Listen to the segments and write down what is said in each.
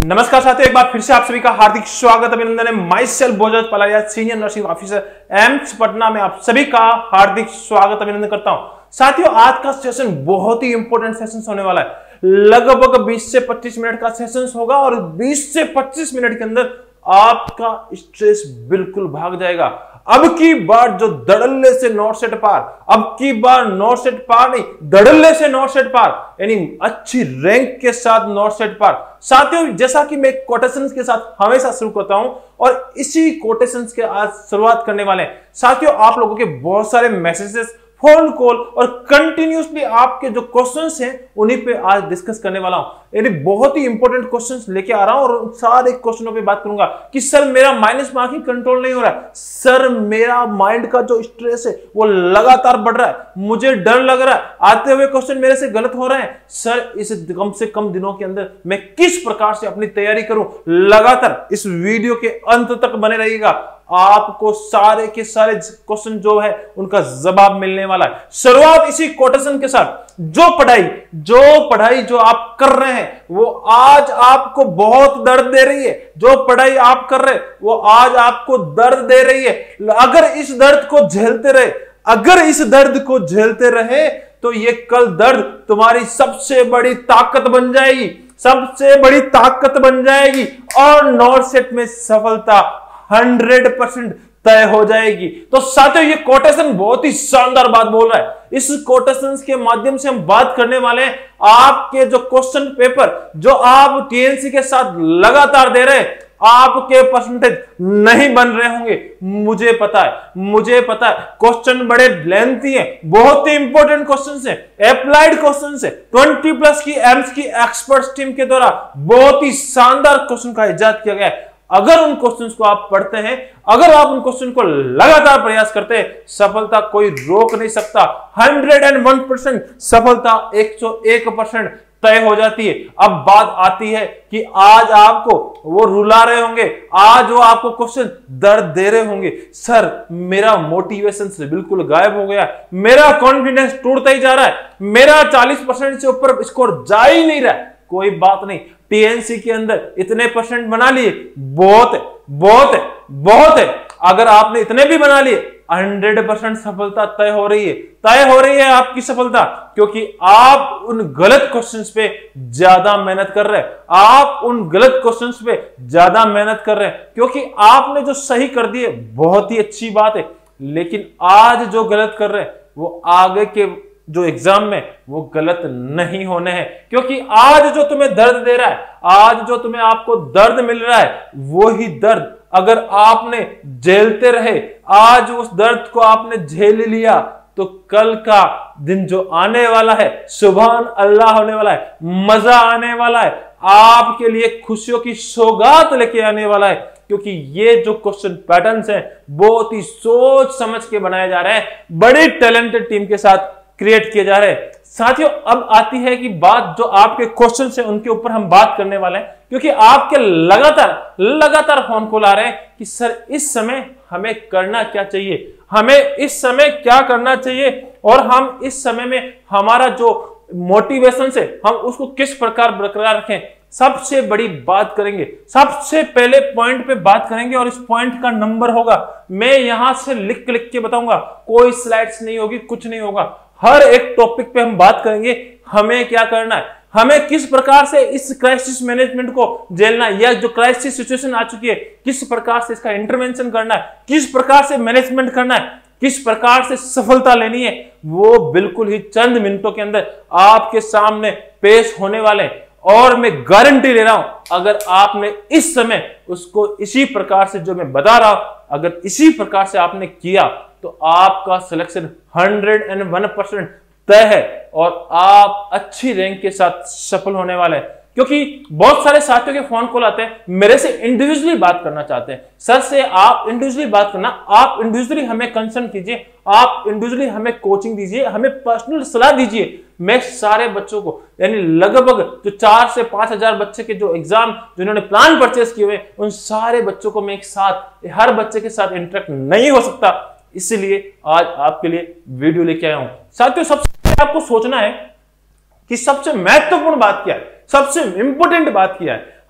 नमस्कार साथियों, एक बार फिर से आप सभी का हार्दिक स्वागत अभिनंदन है। Myself Bojraj Palariya, senior nursing officer AIIMS Patna में आप सभी का हार्दिक स्वागत अभिनंदन करता हूं। साथियों, आज का सेशन बहुत ही इंपॉर्टेंट सेशन होने वाला है। लगभग 20 से 25 मिनट का सेशन होगा और 20 से 25 मिनट के अंदर आपका स्ट्रेस बिल्कुल भाग जाएगा। अब की बार जो धड़ल्ले से नॉट सेट पार, अब की बार नॉट सेट पार नहीं, धड़ल्ले से नॉट सेट पार, यानी अच्छी रैंक के साथ नॉट सेट पार। साथियों, जैसा कि मैं कोटेशंस के साथ हमेशा शुरू करता हूं और इसी कोटेशंस के आज शुरुआत करने वाले हैं। साथियों, आप लोगों के बहुत सारे मैसेजेस, फोन कॉल और कंटिन्यूसली आपके जो क्वेश्चंस हैं उन्हीं पे आज डिस्कस करने वाला हूं। यानी बहुत ही इंपॉर्टेंट क्वेश्चंस लेके आ रहा हूं और सारे क्वेश्चनों पे बात करूंगा कि सर मेरा माइनस मार्किंग कंट्रोल नहीं हो रहा है, सर मेरा माइंड का जो स्ट्रेस है वो लगातार बढ़ रहा है, मुझे डर लग रहा है, आते हुए क्वेश्चन मेरे से गलत हो रहे हैं, सर इस कम से कम दिनों के अंदर मैं किस प्रकार से अपनी तैयारी करूं। लगातार इस वीडियो के अंत तक बने रहिएगा, आपको सारे के सारे क्वेश्चन जो है उनका जवाब मिलने वाला है। शुरुआत इसी कोटेशन के साथ। जो पढ़ाई जो आप कर रहे हैं वो आज आपको बहुत दर्द दे रही है, जो पढ़ाई आप कर रहे हैं वो आज आपको दर्द दे रही है। अगर इस दर्द को झेलते रहे तो ये कल दर्द तुम्हारी सबसे बड़ी ताकत बन जाएगी, सबसे बड़ी ताकत बन जाएगी और नॉट सेट में सफलता 100% तय हो जाएगी। तो साथियों, ये कोटेशन बहुत ही शानदार बात बोल रहा है। इस कोटेशन के माध्यम से हम बात करने वाले हैं आपके जो क्वेश्चन पेपर जो आप टीएनसी के साथ लगातार दे रहे हैं, आपके परसेंटेज नहीं बन रहे होंगे। मुझे पता है क्वेश्चन बड़े लेंथी हैं, बहुत ही इंपॉर्टेंट क्वेश्चंस हैं, अप्लाइड क्वेश्चंस हैं। 20+ की एम्स की एक्सपर्ट्स टीम के द्वारा बहुत ही शानदार क्वेश्चन का इजाद किया गया है। अगर उन क्वेश्चंस को आप पढ़ते हैं, अगर आप उन क्वेश्चन को लगातार प्रयास करते हैं, सफलता कोई रोक नहीं सकता। 101% सफलता 101% तय हो जाती है। अब बात आती है कि आज आपको वो रुला रहे होंगे, आज वो आपको क्वेश्चन दर्द दे रहे होंगे, सर मेरा मोटिवेशन से बिल्कुल गायब हो गया, मेरा कॉन्फिडेंस टूटता ही जा रहा है, मेरा 40% से ऊपर स्कोर जा ही नहीं रहा है। कोई बात नहीं, टीएनसी के अंदर इतने परसेंट बना लिए बहुत है। अगर आपने इतने भी बना लिए 100% सफलता तय हो रही है आपकी सफलता, क्योंकि आप उन गलत क्वेश्चंस पे ज्यादा मेहनत कर रहे हैं, क्योंकि आपने जो सही कर दिए बहुत ही अच्छी बात है, लेकिन आज जो गलत कर रहे हैं वो आगे के जो एग्जाम में वो गलत नहीं होने हैं। क्योंकि आज जो तुम्हें दर्द दे रहा है, आज जो तुम्हें आपको दर्द मिल रहा है, वो ही दर्द अगर आपने झेलते रहे, आज उस दर्द को आपने झेल लिया तो कल का दिन जो आने वाला है, सुभान अल्लाह होने वाला है, मजा आने वाला है, आपके लिए खुशियों की सौगात लेके आने वाला है। क्योंकि ये जो क्वेश्चन पैटर्न्स हैं बहुत ही सोच समझ के बनाए जा रहे हैं, बड़ी टैलेंटेड टीम के साथ क्रिएट किए जा रहे हैं। साथियों, अब आती है कि बात जो आपके क्वेश्चन है उनके ऊपर हम बात करने वाले हैं, क्योंकि आपके लगातार फोन कॉल आ रहे हैं कि सर इस समय हमें करना क्या चाहिए, हमें इस समय क्या करना चाहिए और हम इस समय में हमारा जो मोटिवेशन है हम उसको किस प्रकार बरकरार रखें। सबसे बड़ी बात करेंगे, सबसे पहले पॉइंट पे बात करेंगे और इस पॉइंट का नंबर होगा, मैं यहां से लिख के बताऊंगा, कोई स्लाइड्स नहीं होगी, कुछ नहीं होगा। हर एक टॉपिक पे हम बात करेंगे, हमें क्या करना है, हमें किस प्रकार से इस क्राइसिस मैनेजमेंट को झेलना है, या जो क्राइसिस सिचुएशन आ चुकी है किस प्रकार से इसका इंटरवेंशन करना है, किस प्रकार से मैनेजमेंट करना है, किस प्रकार से सफलता लेनी है, वो बिल्कुल ही चंद मिनटों के अंदर आपके सामने पेश होने वाले हैं। और मैं गारंटी ले रहा हूं, अगर आपने इस समय उसको इसी प्रकार से जो मैं बता रहा हूं, अगर इसी प्रकार से आपने किया तो आपका सिलेक्शन 101% तय है और आप अच्छी रैंक के साथ सफल होने वाले हैं। क्योंकि बहुत सारे साथियों के फोन कॉल आते हैं, मेरे से इंडिविजुअली बात करना चाहते हैं, सर से आप इंडिविजुअली बात करना, आप इंडिविजुअली हमें कंसर्न कीजिए, आप इंडिविजुअली हमें कोचिंग दीजिए, हमें पर्सनल सलाह दीजिए। मैं सारे बच्चों को, यानी लगभग जो 4 से 5 हजार बच्चे के जो एग्जाम जिन्होंने प्लान परचेस किए हुए, उन सारे बच्चों को मैं एक साथ, हर बच्चे के साथ इंटरेक्ट नहीं हो सकता, इसलिए आज आपके लिए वीडियो लेके आया हूं। साथियों, सबसे पहले आपको सोचना है कि सबसे महत्वपूर्ण बात क्या है, सबसे इंपॉर्टेंट बात क्या है।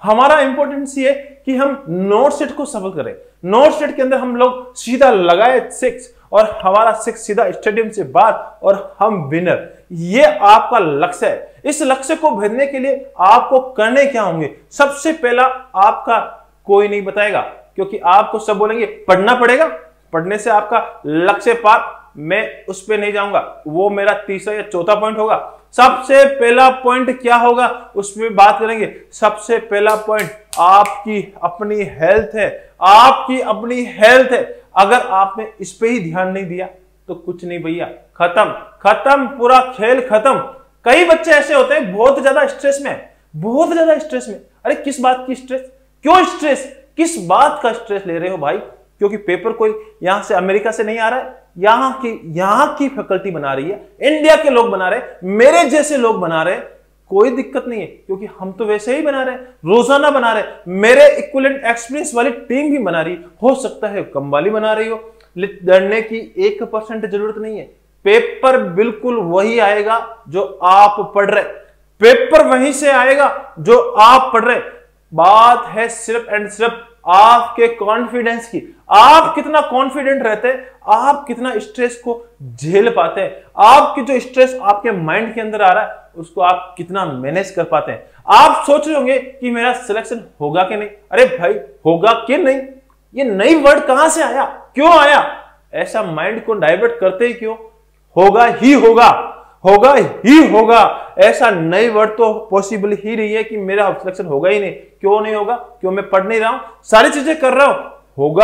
हमारा इंपॉर्टेंस ये कि हम नोट सेट को सफल करें। नोट सेट के अंदर हम लोग सीधा लगाए 6 और हमारा 6 सीधा स्टेडियम से बाहर और हम विनर। ये आपका लक्ष्य है। इस लक्ष्य को भेजने के लिए आपको करने क्या होंगे? सबसे पहला आपका कोई नहीं बताएगा, क्योंकि आपको सब बोलेंगे पढ़ना पड़ेगा, पढ़ने से आपका लक्ष्य पार। मैं उस पे नहीं जाऊंगा, वो मेरा तीसरा या चौथा पॉइंट होगा। सबसे पहला पॉइंट क्या होगा उस पर बात करेंगे। सबसे पहला पॉइंट आपकी अपनी हेल्थ है। आपकी अपनी हेल्थ है। अगर आपने इस पे ही ध्यान नहीं दिया तो कुछ नहीं भैया, खत्म खत्म, पूरा खेल खत्म। कई बच्चे ऐसे होते हैं बहुत ज्यादा स्ट्रेस में, बहुत ज्यादा स्ट्रेस में। अरे किस बात की स्ट्रेस? क्यों स्ट्रेस? किस बात का स्ट्रेस ले रहे हो भाई? क्योंकि पेपर कोई यहां से अमेरिका से नहीं आ रहा है, यहां की फैकल्टी बना रही है, इंडिया के लोग बना रहे हैं, मेरे जैसे लोग बना रहे हैं। कोई दिक्कत नहीं है, क्योंकि हम तो वैसे ही बना रहे हैं, रोजाना बना रहे हैं। मेरे इक्विवेलेंट एक्सपीरियंस वाली टीम भी बना रही है, हो सकता है कम वाली बना रही हो। डरने की 1% जरूरत नहीं है। पेपर बिल्कुल वही आएगा जो आप पढ़ रहे, पेपर वहीं से आएगा जो आप पढ़ रहे। बात है सिर्फ एंड सिर्फ आपके कॉन्फिडेंस की। आप कितना कॉन्फिडेंट रहते हैं, आप कितना स्ट्रेस को झेल पाते हैं, आपकी जो स्ट्रेस आपके माइंड के अंदर आ रहा है उसको आप कितना मैनेज कर पाते हैं। आप सोच रहे होंगे कि मेरा सिलेक्शन होगा कि नहीं। अरे भाई होगा कि नहीं, ये नई वर्ड कहां से आया, क्यों आया? ऐसा माइंड को डाइवर्ट करते ही क्यों? होगा ही होगा, होगा ही होगा। ऐसा नई वर्ड तो पॉसिबल ही नहीं है कि मेरा सिलेक्शन होगा ही नहीं। क्यों नहीं होगा? क्यों मैं पढ़ नहीं रहा हूं, सारी चीजें कर रहा हूं। होगा,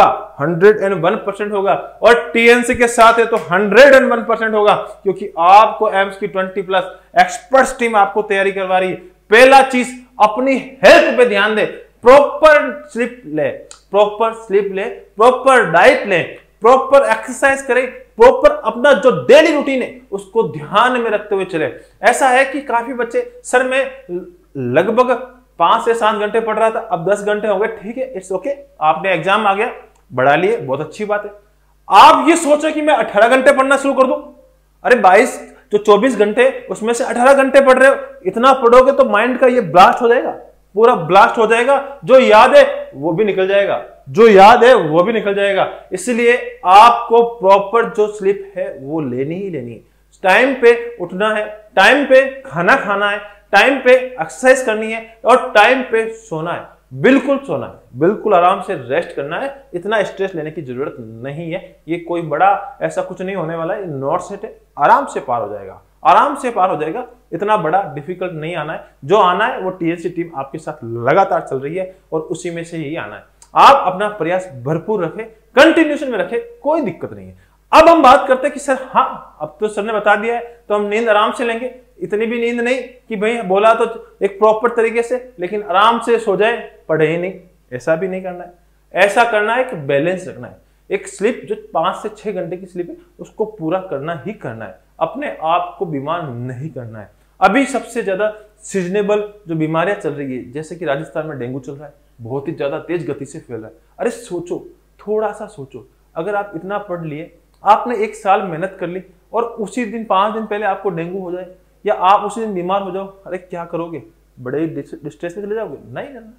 101% होगा। और टीएनसी के साथ है तो 101% होगा, क्योंकि आपको एम्स की 20+ एक्सपर्ट्स टीम आपको तैयारी करवा रही है। पहला चीज अपनी हेल्थ पे ध्यान दे, प्रॉपर स्लीप ले, प्रॉपर स्लीप ले, प्रॉपर डाइट ले, प्रॉपर एक्सरसाइज करें, प्रॉपर अपना जो डेली रूटीन है उसको ध्यान में रखते हुए चले। ऐसा है कि काफी बच्चे, सर मैं लगभग 5 से 7 घंटे पढ़ रहा था, अब 10 घंटे हो गए। ठीक है, इट्स ओके, आपने एग्जाम आ गया, बढ़ा लिए, बहुत अच्छी बात है। आप ये सोचो कि मैं 18 घंटे पढ़ना शुरू कर दूं। अरे 22 जो 24 घंटे उसमें से 18 घंटे पढ़ रहे हो, इतना पढ़ोगे तो माइंड का ये ब्लास्ट हो जाएगा, पूरा ब्लास्ट हो जाएगा। जो याद है वो भी निकल जाएगा, जो याद है वो भी निकल जाएगा। इसलिए आपको प्रॉपर जो स्लीप है वो लेनी ही लेनी है। टाइम पे उठना है, टाइम पे खाना खाना है, टाइम पे एक्सरसाइज करनी है और टाइम पे सोना है। बिल्कुल सोना है, बिल्कुल आराम से रेस्ट करना है। इतना स्ट्रेस लेने की जरूरत नहीं है। ये कोई बड़ा ऐसा कुछ नहीं होने वाला है, नॉट सेट है, आराम से पार हो जाएगा, आराम से पार हो जाएगा। इतना बड़ा डिफिकल्ट नहीं आना है। जो आना है वो टीएनसी टीम आपके साथ लगातार चल रही है और उसी में से ही आना है। आप अपना प्रयास भरपूर रखें, कंटिन्यूशन में रखें, कोई दिक्कत नहीं है। अब हम बात करते हैं कि सर हाँ, अब तो सर ने बता दिया है तो हम नींद आराम से लेंगे। इतनी भी नींद नहीं कि भाई बोला तो एक प्रॉपर तरीके से, लेकिन आराम से सो जाए, पढ़े ही नहीं, ऐसा भी नहीं करना है। ऐसा करना है कि बैलेंस रखना है। एक स्लीप जो 5 से 6 घंटे की स्लीप है उसको पूरा करना ही करना है। अपने आप को बीमार नहीं करना है। अभी सबसे ज्यादा सीजनेबल जो बीमारियां चल रही है, जैसे कि राजस्थान में डेंगू चल रहा है, बहुत ही ज्यादा तेज गति से फैल रहा है। अरे सोचो, थोड़ा सा सोचो, अगर आप इतना पढ़ लिए, आपने 1 साल मेहनत कर ली और उसी दिन 5 दिन पहले आपको डेंगू हो जाए या आप उसी दिन बीमार हो जाओ, अरे क्या करोगे? बड़े डिस्ट्रेस में चले जाओगे? नहीं करना।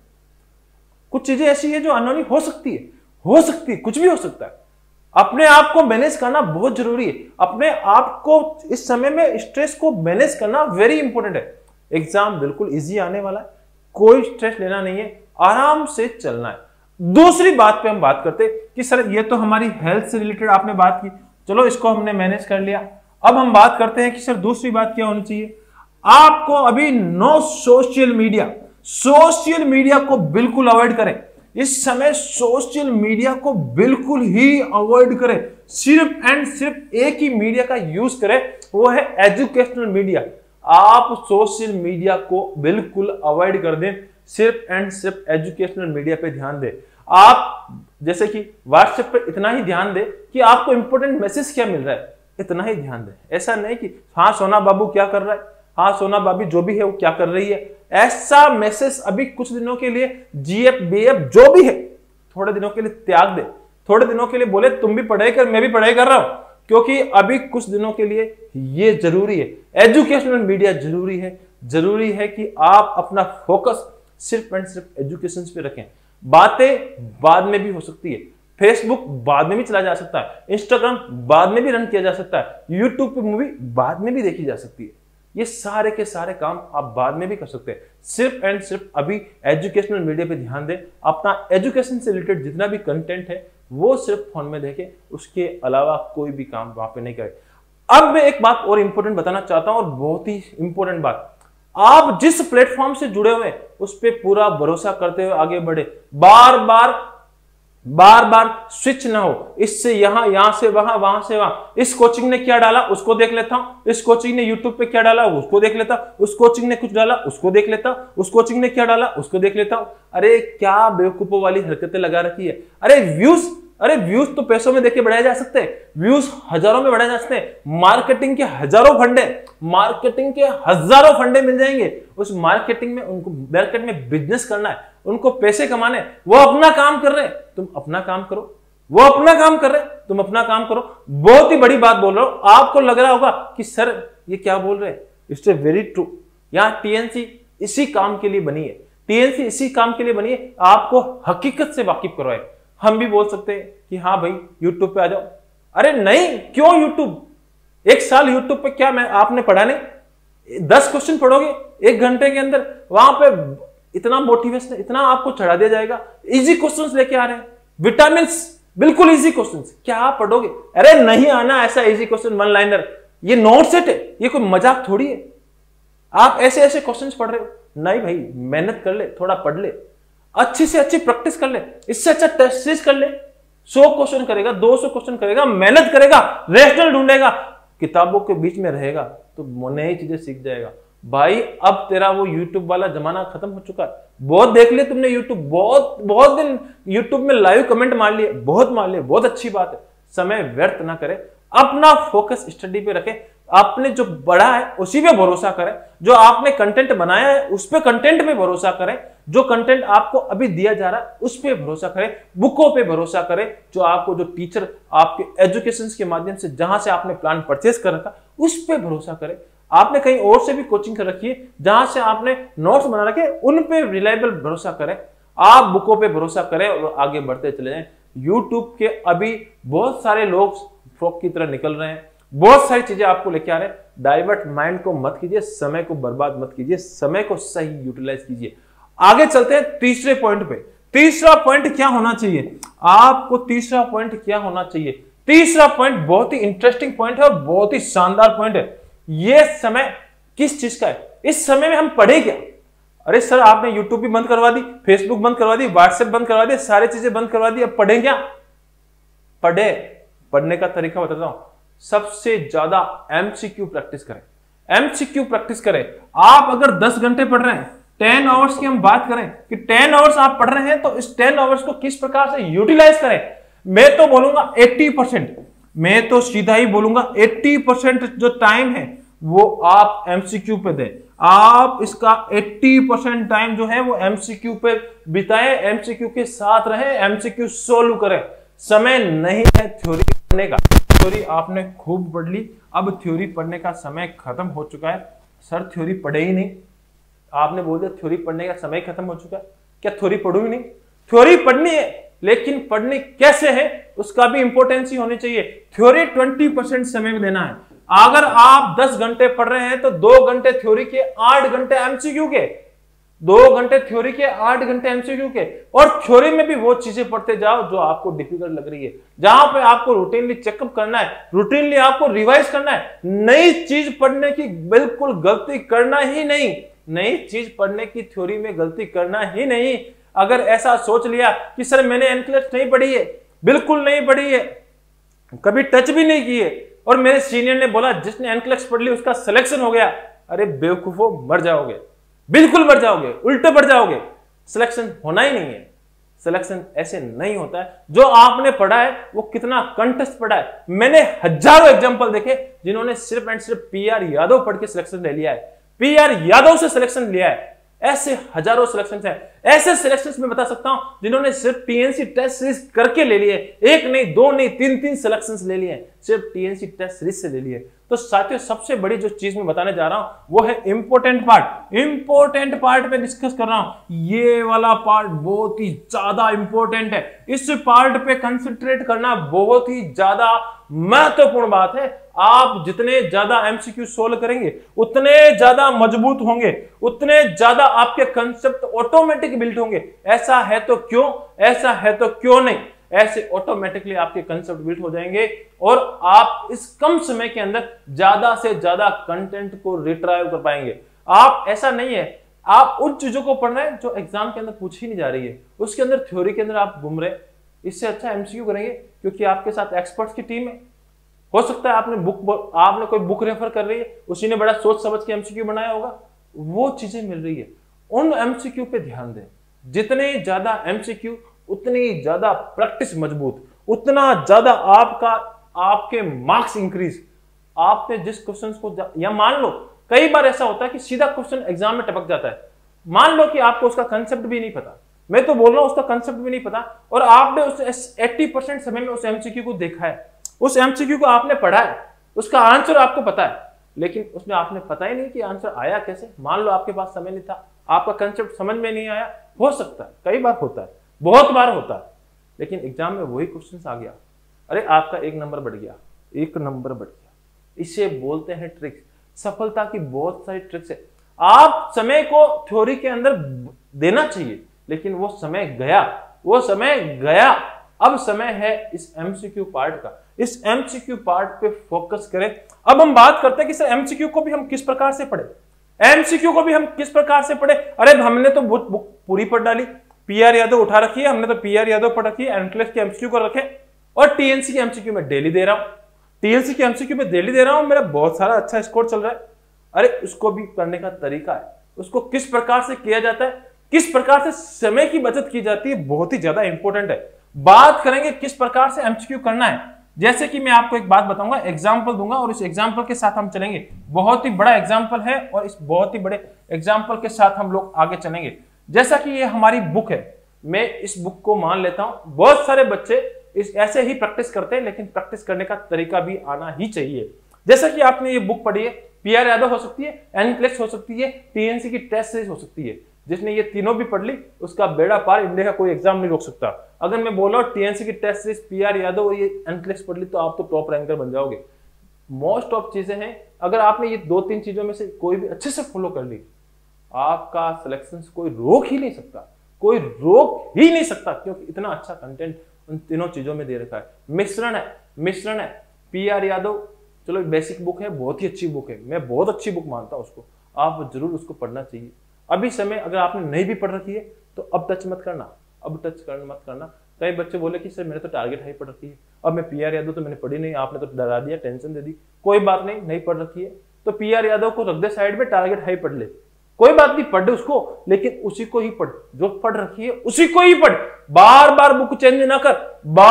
कुछ चीजें ऐसी है जो अनहोनी हो सकती है, हो सकती है, कुछ भी हो सकता है। अपने आप को मैनेज करना बहुत जरूरी है। अपने आप को इस समय में स्ट्रेस को मैनेज करना वेरी इंपॉर्टेंट है। एग्जाम बिल्कुल इजी आने वाला है, कोई स्ट्रेस लेना नहीं है, आराम से चलना है। दूसरी बात पे हम बात करते कि सर ये तो हमारी हेल्थ से रिलेटेड आपने बात की, चलो इसको हमने मैनेज कर लिया। अब हम बात करते हैं कि सर दूसरी बात क्या होनी चाहिए। आपको अभी no social media, social media को बिल्कुल अवॉइड करें। इस समय सोशल मीडिया को बिल्कुल ही अवॉइड करें। सिर्फ एंड सिर्फ एक ही मीडिया का यूज करें, वो है एजुकेशनल मीडिया। आप सोशल मीडिया को बिल्कुल अवॉइड कर दें, सिर्फ एंड सिर्फ एजुकेशनल मीडिया पे ध्यान दें। आप जैसे कि व्हाट्सएप पे इतना ही ध्यान दें कि आपको इंपॉर्टेंट मैसेज क्या मिल रहा है, इतना ही ध्यान दें। ऐसा नहीं कि हाँ सोना बाबू क्या कर रहा है, हाँ सोना भाभी जो भी है वो क्या कर रही है, ऐसा मैसेज अभी कुछ दिनों के लिए जीएफ बीएफ जो भी है थोड़े दिनों के लिए त्याग दे। थोड़े दिनों के लिए बोले तुम भी पढ़ाई कर, मैं भी पढ़ाई कर रहा हूं, क्योंकि अभी कुछ दिनों के लिए ये जरूरी है। एजुकेशनल मीडिया जरूरी है। जरूरी है कि आप अपना फोकस सिर्फ एंड सिर्फ एजुकेशन पे रखें। बातें बाद में भी हो सकती है, फेसबुक बाद में भी चला जा सकता है, इंस्टाग्राम बाद में भी रन किया जा सकता है, यूट्यूब पे मूवी बाद में भी देखी जा सकती है। ये सारे के सारे काम आप बाद में भी कर सकते हैं। सिर्फ एंड सिर्फ अभी एजुकेशनल मीडिया पे ध्यान दें, अपना एजुकेशन से रिलेटेड जितना भी कंटेंट है वो सिर्फ फोन में देखें, उसके अलावा कोई भी काम वहां पे नहीं करें। अब मैं एक बात और इंपॉर्टेंट बताना चाहता हूं, और बहुत ही इंपॉर्टेंट बात, आप जिस प्लेटफॉर्म से जुड़े हुए हैं उस पर पूरा भरोसा करते हुए आगे बढ़े। बार बार स्विच ना हो, इससे यहां से वहां, वहां से वहां। इस कोचिंग ने क्या डाला उसको देख लेता हूं, इस कोचिंग ने यूट्यूब पे क्या डाला उसको देख लेता, उस कोचिंग ने कुछ डाला उसको देख लेता, उस कोचिंग ने क्या डाला उसको देख लेता हूं। अरे क्या बेवकूफों वाली हरकतें लगा रखी है। अरे व्यूज तो पैसों में देके बढ़ाए जा सकते हैं, व्यूज हजारों में बढ़ाए जा सकते हैं। मार्केटिंग के हजारों फंडे मिल जाएंगे। उस मार्केटिंग में उनको मार्केट में बिजनेस करना है, उनको पैसे कमाने, वो अपना काम कर रहे हैं, तुम अपना काम करो। वो अपना काम कर रहे हैं, तुम अपना काम करो। बहुत ही बड़ी बात बोल रहा हूं, आपको लग रहा होगा कि सर ये क्या बोल रहे हैं, इट्स वेरी ट्रू। यहां टीएनसी इसी काम के लिए बनी है, टीएनसी इसी काम के लिए बनी है, आपको हकीकत से वाकिफ करवाए। हम भी बोल सकते हैं कि हाँ भाई यूट्यूब पे आ जाओ। अरे नहीं, क्यों यूट्यूब? एक साल यूट्यूब पे क्या आपने पढ़ा नहीं? 10 क्वेश्चन पढ़ोगे 1 घंटे के अंदर, वहां पे इतना मोटिवेशन, इतना आपको चढ़ा दिया जाएगा। इजी क्वेश्चंस लेके आ रहे हैं, विटामिन्स, बिल्कुल इजी क्वेश्चंस, क्या आप पढ़ोगे? अरे नहीं आना ऐसा इजी क्वेश्चन, वन लाइनर, ये नोट सेट है, ये कोई मजाक थोड़ी है। आप ऐसे ऐसे क्वेश्चंस पढ़ रहे हो? नहीं भाई, मेहनत कर ले, थोड़ा पढ़ ले, अच्छी से अच्छी प्रैक्टिस कर ले, इससे अच्छा टेस्ट सीरीज कर ले। 100 क्वेश्चन करेगा, 200 क्वेश्चन करेगा, मेहनत करेगा, रैशनल ढूंढेगा, किताबों के बीच में रहेगा तो नई चीजें सीख जाएगा। भाई अब तेरा वो यूट्यूब वाला जमाना खत्म हो चुका है। बहुत देख लिया तुमने यूट्यूब, बहुत दिन यूट्यूब में लाइव कमेंट मार लिए, बहुत अच्छी बात है। समय व्यर्थ ना करे, अपना फोकस स्टडी पे रखे, आपने जो पढ़ा है उसी पे भरोसा करें, जो आपने कंटेंट बनाया है उस पे कंटेंट पे भरोसा करें, जो कंटेंट आपको अभी दिया जा रहा है उस पे भरोसा करें, बुकों पे भरोसा करें, जो आपको जो टीचर आपके एजुकेशन के माध्यम से जहां से आपने प्लान परचेस कर रखा उस पे भरोसा करें। आपने कहीं और से भी कोचिंग कर रखी है, जहां से आपने नोट्स बना रखे, उन पे रिलायबल भरोसा करें। आप बुकों पे भरोसा करें और आगे बढ़ते चले जाएं। यूट्यूब के अभी बहुत सारे लोग फ्रॉक की तरह निकल रहे हैं, बहुत सारी चीजें आपको लेके आ रहे हैं। डाइवर्ट माइंड को मत कीजिए, समय को बर्बाद मत कीजिए, समय को सही यूटिलाइज कीजिए। आगे चलते हैं तीसरे पॉइंट पे। तीसरा पॉइंट क्या होना चाहिए आपको? तीसरा पॉइंट क्या होना चाहिए? तीसरा पॉइंट बहुत ही इंटरेस्टिंग पॉइंट है और बहुत ही शानदार पॉइंट है। ये समय किस चीज का है? इस समय में हम पढ़े क्या? अरे सर आपने यूट्यूब भी बंद करवा दी, फेसबुक बंद करवा दी, व्हाट्सएप बंद करवा दी, सारी चीजें बंद करवा दी, अब पढ़े क्या? पढ़ने का तरीका बताता हूं। सबसे ज्यादा एमसीक्यू प्रैक्टिस करें, एमसीक्यू प्रैक्टिस करें। आप अगर 10 घंटे पढ़ रहे हैं, 10 आवर्स की हम बात करें कि 10 आवर्स आप पढ़ रहे हैं, तो इस 10 आवर्स को किस प्रकार से यूटिलाइज करें। मैं तो बोलूंगा 80%, मैं तो सीधा ही बोलूंगा 80% जो टाइम है वो आप एमसीक्यू पे दें। आप इसका 80% टाइम जो है वो एमसीक्यू पे बिताएं, एमसीक्यू के साथ रहें, एमसीक्यू सोल्व करें। समय नहीं है थ्योरी पढ़ने का। थ्योरी आपने खूब पढ़ ली, अब थ्योरी पढ़ने का समय खत्म हो चुका है। सर थ्योरी पढ़े ही नहीं, आपने बोल दिया थ्योरी पढ़ने का समय खत्म हो चुका है। क्या थ्योरी पढ़ू ही नहीं? थ्योरी पढ़नी है, लेकिन पढ़नी कैसे है उसका भी इंपॉर्टेंस ही होनी चाहिए। थ्योरी 20% समय में देना है। अगर आप 10 घंटे पढ़ रहे हैं तो 2 घंटे थ्योरी के, 8 घंटे एमसीक्यू के, 2 घंटे थ्योरी के, 8 घंटे एमसीक्यू के। और थ्योरी में भी वो चीजें पढ़ते जाओ जो आपको डिफिकल्ट लग रही है, जहां पे आपको रूटीनली चेकअप करना है, रूटीनली आपको रिवाइज करना है। नई चीज पढ़ने की बिल्कुल गलती करना ही नहीं, नई चीज पढ़ने की थ्योरी में गलती करना ही नहीं। अगर ऐसा सोच लिया कि सर मैंने एनक्लेक्स नहीं पढ़ी है, बिल्कुल नहीं पढ़ी है, कभी टच भी नहीं की है, और मेरे सीनियर ने बोला जिसने एनक्लेक्स पढ़ ली उसका सिलेक्शन हो गया, अरे बेवकूफो मर जाओगे, बिल्कुल मर जाओगे, उल्टे पड़ जाओगे। सिलेक्शन होना ही नहीं है, सिलेक्शन ऐसे नहीं होता है। जो आपने पढ़ा है वो कितना कंटेस्ट पढ़ा है। मैंने हजारों एग्जांपल देखे जिन्होंने सिर्फ एंड सिर्फ पीआर यादव पढ़ के सिलेक्शन ले लिया है, पीआर यादव से सिलेक्शन लिया है। ऐसे हजारों सिलेक्शंस हैं। ऐसे सिलेक्शंस में बता सकता हूं जिन्होंने सिर्फ टीएनसी टेस्ट सीरीज करके ले लिए, एक नहीं, दो नहीं, तीन सिलेक्शंस ले लिए, सिर्फ टीएनसी टेस्ट सीरीज से ले लिए। तो साथियों, सबसे बड़ी जो चीज मैं बताने जा रहा हूं वो है इंपॉर्टेंट पार्ट। इंपॉर्टेंट पार्ट पे डिस्कस कर रहा हूं। ये वाला पार्ट बहुत ही ज्यादा इंपॉर्टेंट है। इस पार्ट पे कंसंट्रेट करना बहुत ही ज्यादा महत्वपूर्ण बात है। आप जितने ज्यादा एमसीक्यू सोल्व करेंगे उतने ज्यादा मजबूत होंगे, उतने ज्यादा आपके कंसेप्ट ऑटोमेटिक बिल्ड होंगे। ऐसा है तो क्यों, ऐसा है तो क्यों नहीं, ऐसे ऑटोमेटिकली आपके कंसेप्ट बिल्ड हो जाएंगे और आप इस कम समय के अंदर ज्यादा से ज्यादा कंटेंट को रिट्राइव कर पाएंगे। आप ऐसा नहीं है आप उन चीजों को पढ़ रहे हैं जो एग्जाम के अंदर पूछी नहीं जा रही है, उसके अंदर थ्योरी के अंदर आप घूम रहे हैं। इससे अच्छा एमसीक्यू करेंगे क्योंकि आपके साथ एक्सपर्ट्स की टीम है। हो सकता है आपने कोई बुक रेफर कर रही है, उसी ने बड़ा सोच समझ के एमसीक्यू बनाया होगा, वो चीजें मिल रही है। उन एमसीक्यू पे ध्यान दें। जितने ज्यादा एमसीक्यू उतनी ज्यादा प्रैक्टिस मजबूत, उतना ज्यादा आपके मार्क्स इंक्रीज। आपने जिस क्वेश्चन को, या मान लो कई बार ऐसा होता है कि सीधा क्वेश्चन एग्जाम में टपक जाता है। मान लो कि आपको उसका कंसेप्ट भी नहीं पता, मैं तो बोल रहा हूं उसका कंसेप्ट भी नहीं पता, और आपने उस 80% समय में उस एमसीक्यू को देखा है, उस एमसीक्यू को आपने पढ़ा है, उसका आंसर आपको पता है, लेकिन उसमें आपने पता ही नहीं कि आंसर आया कैसे। मान लो आपके पास समय नहीं था, आपका कंसेप्ट समझ में नहीं आया, हो सकता है, कई बार होता है, बहुत बार होता है, लेकिन एग्जाम में वही क्वेश्चन आ गया, अरे आपका 1 नंबर बढ़ गया, 1 नंबर बढ़ गया। इसे बोलते हैं ट्रिक्स। सफलता की बहुत सारी ट्रिक्स है। आप समय को थ्योरी के अंदर देना चाहिए, लेकिन वो समय गया, वो समय गया। अब समय है इस एमसीक्यू पार्ट का। इस एमसीक्यू पार्ट पे फोकस करें। अब हम बात करते हैं कि सर एमसीक्यू को भी हम किस प्रकार से पढ़े, एमसीक्यू को भी हम किस प्रकार से पढ़े। अरे हमने तो बुक पूरी पढ़ डाली, पीआर यादव उठा रखी है, हमने तो पीआर यादव पढ़ रखी है, एंट्रेंस के एमसीक्यू कर रखे, और टीएनसी के एमसीक्यू में डेली दे रहा हूं, टीएनसी के एमसीक्यू में डेली दे रहा हूं, मेरा बहुत सारा अच्छा स्कोर चल रहा है। अरे उसको भी करने का तरीका है, उसको किस प्रकार से किया जाता है, किस प्रकार से समय की बचत की जाती है, बहुत ही ज्यादा इंपॉर्टेंट है। बात करेंगे किस प्रकार से एमसीक्यू करना है। जैसे कि मैं आपको एक बात बताऊंगा, एग्जांपल दूंगा और इस एग्जांपल के साथ हम चलेंगे। बहुत ही बड़ा एग्जांपल है और इस बहुत ही बड़े एग्जांपल के साथ हम लोग आगे चलेंगे। जैसा कि ये हमारी बुक है, मैं इस बुक को मान लेता हूं। बहुत सारे बच्चे इस ऐसे ही प्रैक्टिस करते हैं, लेकिन प्रैक्टिस करने का तरीका भी आना ही चाहिए। जैसा कि आपने ये बुक पढ़ी है, पीआर यादव हो सकती है, एनप्लेक्स हो सकती है, टीएनसी की टेस्ट सीरीज हो सकती है। जिसने ये तीनों भी पढ़ ली उसका बेड़ा पार, इंडिया का कोई एग्जाम नहीं रोक सकता। अगर मैं बोला टीएनसी की टेस्ट सीरीज, पीआर यादव और ये एनप्लेक्स पढ़ ली तो आप तो टॉप रैंकर बन जाओगे। मोस्ट ऑफ चीजें हैं, अगर आपने ये 2-3 चीजों में से कोई भी अच्छे से फॉलो कर ली, आपका सिलेक्शन कोई रोक ही नहीं सकता, कोई रोक ही नहीं सकता, क्योंकि इतना अच्छा कंटेंट उन तीनों चीजों में दे रखा है। मिश्रण है। पीआर यादव चलो बेसिक बुक है, बहुत ही अच्छी बुक है, मैं बहुत अच्छी बुक मानता हूं उसको, आप जरूर उसको पढ़ना चाहिए। अभी समय अगर आपने नहीं भी पढ़ रखी है तो अब टच मत करना, मत करना। कई बच्चे बोले कि सर मैंने तो टारगेट हाई पढ़ रखी है, अब मैं पीआर यादव तो मैंने पढ़ी नहीं, आपने तो डरा दिया, टेंशन दे दी। कोई बात नहीं पढ़ रखी है तो पीआर यादव को रख दे साइड में, टारगेट हाई पढ़ ले, कोई बात नहीं, पढ़ उसको, लेकिन उसी को ही पढ़, जो पढ़ रखी है उसी को ही पढ़। बार बार बुक चेंज ना कर,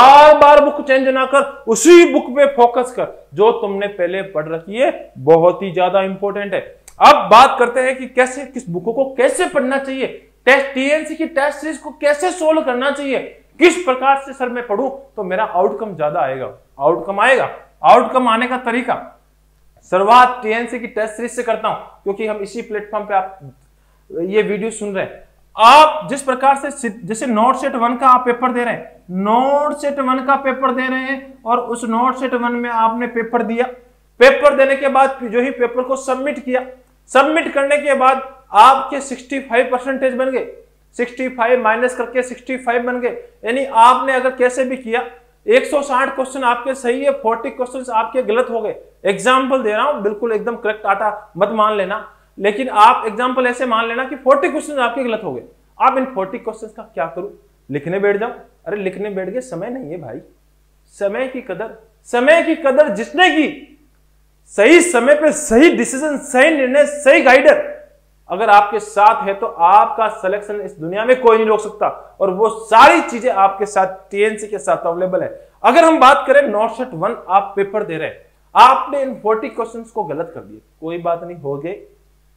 उसी बुक पे फोकस कर जो तुमने पहले पढ़ रखी है, बहुत ही ज्यादा इंपॉर्टेंट है। अब बात करते हैं कि कैसे, किस बुक को कैसे पढ़ना चाहिए, टीएनसी की टेस्ट सीरीज को कैसे सोल्व करना चाहिए, किस प्रकार से सर मैं पढ़ूं तो मेरा आउटकम ज्यादा आएगा। आउटकम आने का तरीका, शुरुआत टीएनसी की टेस्ट सीरीज से करता हूं, क्योंकि हम इसी प्लेटफॉर्म पे आप ये वीडियो सुन रहे हैं। आप जिस प्रकार से, जैसे नोट सेट 1 का आप पेपर दे रहे हैं, नोट सेट 1 का पेपर दे रहे हैं, और उस नोट सेट 1 में आपने पेपर दिया, पेपर देने के बाद जो ही पेपर को सबमिट किया, सबमिट करने के बाद आपके 65% बन गए, 65 माइनस करके 65 बन गए। यानी आपने अगर कैसे भी किया, 160 क्वेश्चन आपके सही है, 40 क्वेश्चन आपके गलत हो गए। एग्जाम्पल दे रहा हूं, बिल्कुल एकदम करेक्ट आटा मत मान लेना, लेकिन आप एग्जाम्पल ऐसे मान लेना कि 40 क्वेश्चन आपके गलत हो गए। आप इन 40 क्वेश्चन का क्या करूं, लिखने बैठ जाओ। अरे लिखने बैठ गए, समय नहीं है भाई, समय की कदर जिसने की, सही समय पे सही डिसीजन, सही निर्णय, सही गाइडर अगर आपके साथ है तो आपका सिलेक्शन इस दुनिया में कोई नहीं रोक सकता, और वो सारी चीजें आपके साथ टीएनसी के साथ अवेलेबल है। अगर हम बात करें नोट सेट 1 आप पेपर दे रहे हैं, आपने इन 40 क्वेश्चंस को गलत कर दिए, कोई बात नहीं, हो गए,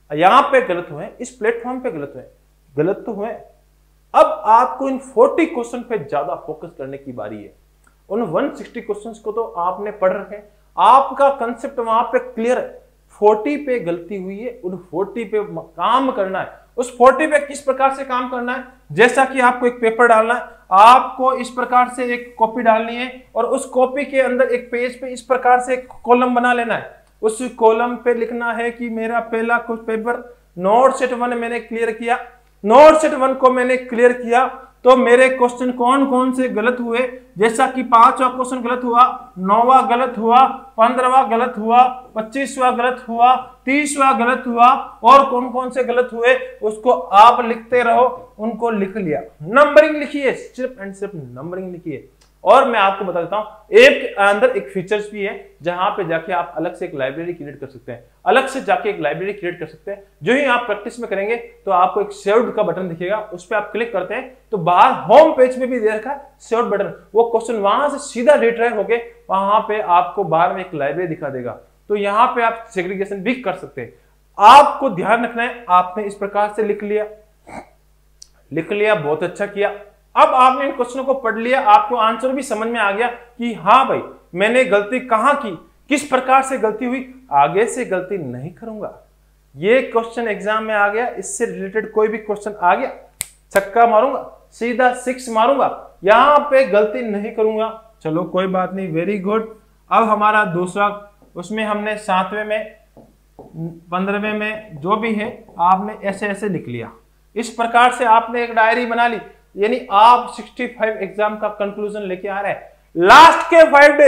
यहां पे गलत हुए, इस प्लेटफॉर्म पे गलत हुए, गलत तो हुए। अब आपको इन 40 क्वेश्चन पे ज्यादा फोकस करने की बारी है। उन 160 क्वेश्चंस को तो आपने पढ़ रखे, आपका कंसेप्ट वहां पे क्लियर है। 40 पे गलती हुई है, उन 40 पे काम करना है। उस 40 पे किस प्रकार से काम करना है, जैसा कि आपको एक पेपर डालना है, आपको इस प्रकार से एक कॉपी डालनी है और उस कॉपी के अंदर एक पेज पे इस प्रकार से एक कॉलम बना लेना है। उस कॉलम पे लिखना है कि मेरा पहला कुछ पेपर नोट सेट 1 मैंने क्लियर किया, नोट सेट 1 को मैंने क्लियर किया तो मेरे क्वेश्चन कौन कौन से गलत हुए, जैसा कि 5वां क्वेश्चन गलत हुआ, 9वां गलत हुआ, 15वां गलत हुआ, 25वां गलत हुआ, 30वां गलत हुआ और कौन कौन से गलत हुए उसको आप लिखते रहो। उनको लिख लिया, नंबरिंग लिखिए, सिर्फ एंड सिर्फ नंबरिंग लिखिए। और मैं आपको बता देता हूं एक अंदर एक फीचर्स भी है जहां पे जाके आप अलग से एक लाइब्रेरी क्रिएट कर सकते हैं, अलग से जाके एक लाइब्रेरी क्रिएट कर सकते हैं। जो ही आप प्रैक्टिस में करेंगे तो आपको एक सेव्ड का बटन दिखेगा, उस पर आप क्लिक करते हैं तो बाहर होम पेज में भी दे रखा है सेव्ड बटन, वो क्वेश्चन वहां से सीधा रिट्राई होके वहां पे आपको बाहर में एक लाइब्रेरी दिखा देगा। तो यहां पे आप सेग्रीगेशन भी कर सकते हैं। आपको ध्यान रखना है, आपने इस प्रकार से लिख लिया, बहुत अच्छा किया। अब आपने इन क्वेश्चनों को पढ़ लिया, आपको आंसर भी समझ में आ गया कि हाँ भाई मैंने गलती कहां की, किस प्रकार से गलती हुई, आगे से गलती नहीं करूंगा। ये क्वेश्चन एग्जाम में आ गया, इससे रिलेटेड कोई भी क्वेश्चन आ गया छक्का मारूंगा, सीधा 6 मारूंगा, यहां पे गलती नहीं करूंगा। चलो कोई बात नहीं, वेरी गुड। अब हमारा दूसरा, उसमें हमने 7वें में 15वें में जो भी है आपने ऐसे ऐसे लिख लिया। इस प्रकार से आपने एक डायरी बना ली, यानी आप 65 एग्जाम का कंक्लूजन लेके आ रहे हैं। लास्ट के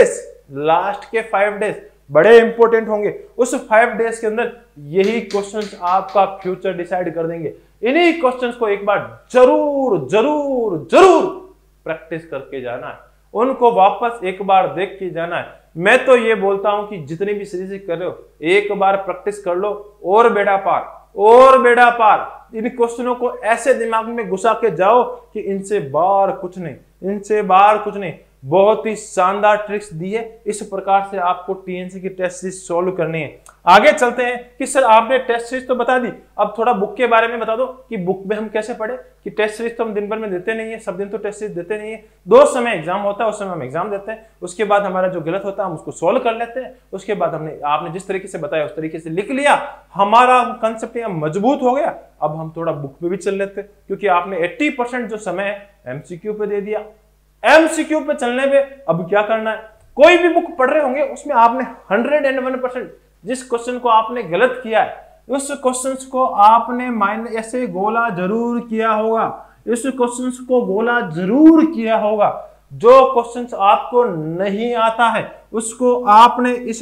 5 डेज बड़े इंपॉर्टेंट होंगे। उस 5 डेज के अंदर यही क्वेश्चंस आपका फ्यूचर डिसाइड कर देंगे। इन्हीं क्वेश्चंस को एक बार जरूर जरूर जरूर प्रैक्टिस करके जाना है, उनको वापस एक बार देख के जाना है। मैं तो ये बोलता हूं कि जितनी भी सीरीज कर रहे हो एक बार प्रैक्टिस कर लो और बेड़ा पार, और बेड़ा पार। इन क्वेश्चनों को ऐसे दिमाग में घुसा के जाओ कि इनसे बाहर कुछ नहीं, इनसे बाहर कुछ नहीं। बहुत ही शानदार ट्रिक्स दी है, इस प्रकार से आपको टीएनसी की टेस्ट सीरीज सॉल्व करनी है। आगे चलते हैं कि सर आपने टेस्ट सीरीज तो बता दी, अब थोड़ा बुक के बारे में बता दो कि बुक में हम कैसे पढ़े। कि टेस्ट सीरीज तो हम दिन भर में देते नहीं है, सब दिन तो टेस्ट सीरीज देते नहीं है। 2 समय एग्जाम होता है, उस समय हम एग्जाम देते हैं, उसके बाद हमारा जो गलत होता है हम उसको सोल्व कर लेते हैं। उसके बाद आपने जिस तरीके से बताया उस तरीके से लिख लिया, हमारा कंसेप्ट यहाँ मजबूत हो गया। अब हम थोड़ा बुक पे भी चल लेते हैं, क्योंकि आपने 80% जो समय है एमसीक्यू पे दे दिया। एमसीक्यू पे चलने पे अब क्या करना है, कोई भी बुक पढ़ रहे होंगे उसमें आपने 101% जिस क्वेश्चन को आपने गलत किया है उस क्वेश्चन को आपने माइनस ऐसे गोला जरूर किया होगा, इस क्वेश्चन को गोला जरूर किया होगा। जो क्वेश्चन आपको नहीं आता है उसको आपने इस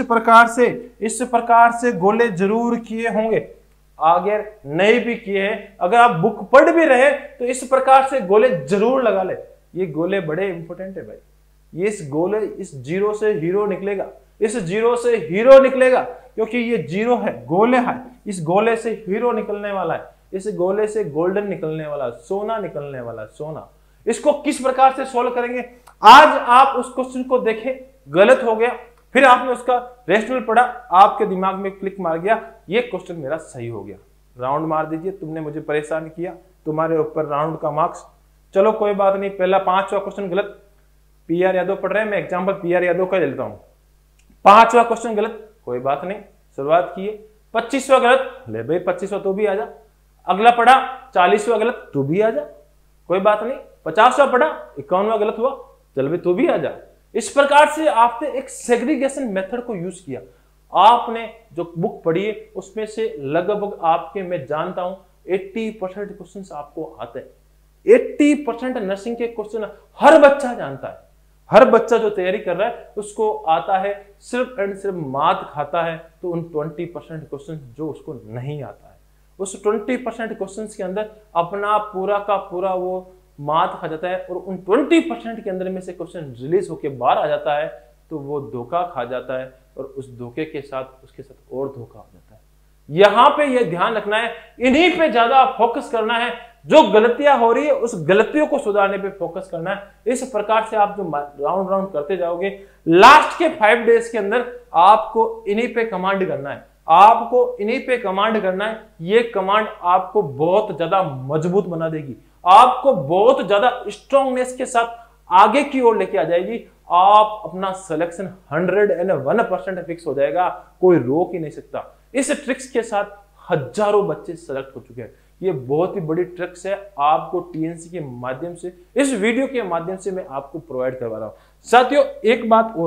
प्रकार से गोले जरूर किए होंगे। अगर नहीं भी किए हैं, अगर आप बुक पढ़ भी रहे तो इस प्रकार से गोले जरूर लगा ले। ये गोले बड़े इंपॉर्टेंट है भाई। ये इस जीरो से हीरो निकलेगा, इस जीरो से हीरो निकलेगा, क्योंकि ये जीरो है, गोले है, इस गोले से हीरो निकलने वाला है, इस गोले से गोल्डन निकलने वाला, सोना निकलने वाला, सोना। इसको किस प्रकार से सोल्व करेंगे, आज आप उस क्वेश्चन को देखें, गलत हो गया, फिर आपने उसका रेशनल पढ़ा, आपके दिमाग में क्लिक मार गया, ये क्वेश्चन मेरा सही हो गया, राउंड मार दीजिए, तुमने मुझे परेशान किया, तुम्हारे ऊपर राउंड का मार्क्स। चलो कोई बात नहीं, पहला 5वां क्वेश्चन गलत, पीआर यादव पढ़ रहे हैं, मैं एग्जाम्पल पीआर यादव का लेता हूं। 5वां क्वेश्चन गलत, कोई बात नहीं, शुरुआत की है। 25वां गलत, ले भाई 25वां तो भी आ जा। अगला पढ़ा 40वां गलत, तू भी आ जा, कोई बात नहीं। 50वां पढ़ा, 51वां गलत हुआ, चल भाई तू भी आ जा। इस प्रकार से आपने एक सेग्रीगेशन मेथड को यूज किया। आपने जो बुक पढ़ी है उसमें से लगभग आपके, मैं जानता हूं 80% क्वेश्चन आपको आते हैं। 80% नर्सिंग के क्वेश्चन हर बच्चा जानता है, हर बच्चा जो तैयारी कर रहा है उसको आता है, सिर्फ एंड सिर्फ मात खाता है तो उन 20% क्वेश्चन जो उसको नहीं आता है, उस 20% क्वेश्चन के अंदर अपना पूरा का पूरा वो मात खा जाता है, और उन 20% के अंदर में से क्वेश्चन रिलीज होकर बाहर आ जाता है तो वो धोखा खा जाता है, और उस धोखे के साथ उसके साथ और धोखा हो जाता है। यहां पे ये ध्यान रखना है, इन्हीं पे ज्यादा फोकस करना है, जो गलतियां हो रही है उस गलतियों को सुधारने पे फोकस करना है। इस प्रकार से आप जो राउंड करते जाओगे, लास्ट के 5 डेज के अंदर आपको इन्हीं पे कमांड करना है। आपको इन्हीं पे कमांड करना है। ये कमांड आपको बहुत ज्यादा मजबूत बना देगी, आपको बहुत ज्यादा स्ट्रांगनेस के साथ आगे की ओर लेके आ जाएगी। आप अपना सिलेक्शन 101% फिक्स हो जाएगा, कोई रोक ही नहीं सकता। इस ट्रिक्स के साथ हजारों बच्चे सेलेक्ट हो चुके हैं। ये बहुत ही बड़ी ट्रिक्स है, आपको टीएनसी के माध्यम से, इस वीडियो के माध्यम से मैं आपको प्रोवाइड करवा रहा हूं। साथियों एक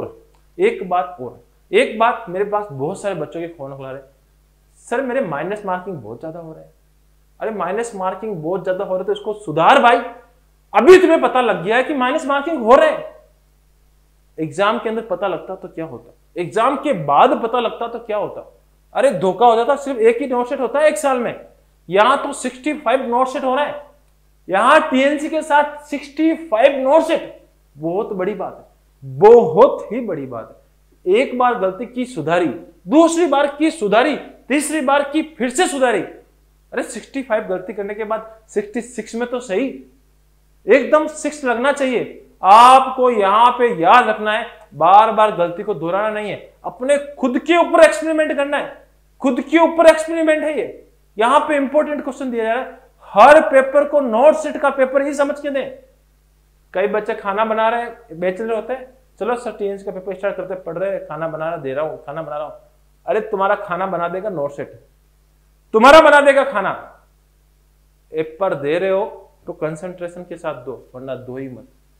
बात मेरे पास बहुत सारे बच्चों के फोन खुला रहे, सर मेरे माइनस मार्किंग बहुत ज्यादा हो रहा है। अरे माइनस मार्किंग बहुत ज्यादा हो रहा है तो इसको सुधार भाई। अभी तुम्हें पता लग गया है कि माइनस मार्किंग हो रहा है, एग्जाम के अंदर पता लगता तो क्या होता, एग्जाम के बाद पता लगता तो क्या होता। अरे धोखा हो जाता। सिर्फ एक ही नोट सेट होता है एक साल में, यहां तो 65 नोट सेट हो रहा है। यहां टीएनसी के साथ 65 नोट सेट, बहुत बड़ी बात है, बहुत ही बड़ी बात है। एक बार गलती की सुधारी, दूसरी बार की सुधारी, तीसरी बार की फिर से सुधारी। अरे 65 गलती करने के बाद 66 में तो सही, एकदम 6 लगना चाहिए। आपको यहां पे याद रखना है, बार बार गलती को दोहराना नहीं है, अपने खुद के ऊपर एक्सपेरिमेंट करना है, खुद के ऊपर एक्सपेरिमेंट है ये। यहां पे इंपॉर्टेंट क्वेश्चन दिया जा रहा है, हर पेपर को नोट सेट का पेपर ही समझ के दें। कई बच्चे खाना बना रहे हैं, बैचलर होते हैं, चलो सर टीएनसी का पेपर स्टार्ट करते, पढ़ रहे हैं, खाना बना रहा, दे रहा हूं, खाना बना रहा हूं। अरे तुम्हारा खाना बना देगा नोट सेट, तुम्हारा बना देगा खाना। पेपर दे रहे हो तो कंसंट्रेशन के साथ दो, वरना दो ही